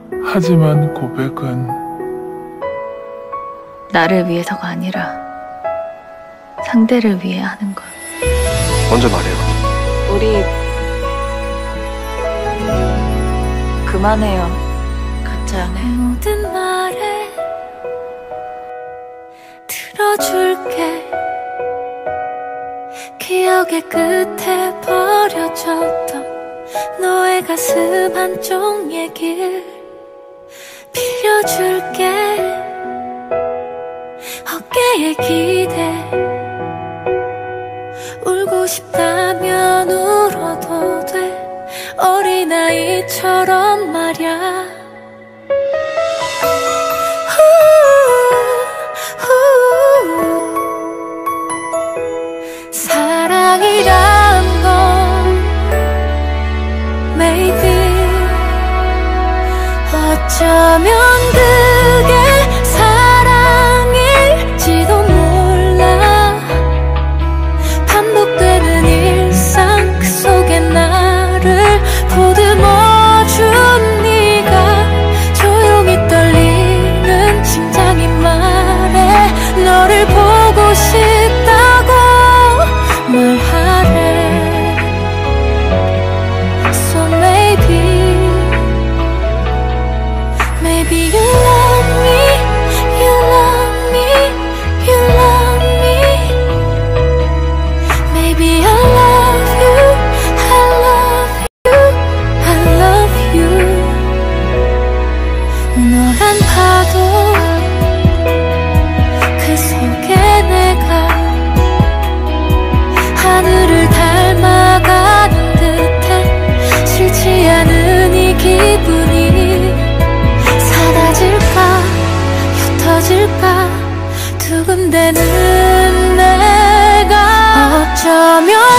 하지만 고백은 나를 위해서가 아니라 상대를 위해 하는 것. 먼저 말해요. 우리 그만해요. 가짜 연애. 모든 말에 들어줄게. 기억의 끝에 버려졌던 너의 가슴 한쪽 얘길 빌려줄게. 어깨에 기대. 울고 싶다면 울어도 돼. 어린아이처럼 말야. 사랑이란 건 maybe 어쩌면 그게 사랑일지도 몰라. 반복되는 일상 그 속에 나를 보듬어준 네가 조용히 떨리는 심장이 말해. 너를 보고 싶다고 말하래. So maybe you love me, you love me, you love me. Maybe I love you, I love you, I love you. 너란 파도 그 속에 내가 하늘을 닮아가는 듯해. 싫지 않은 이 기분이 사라질까 옅어질까 두근대는 내가 어쩌면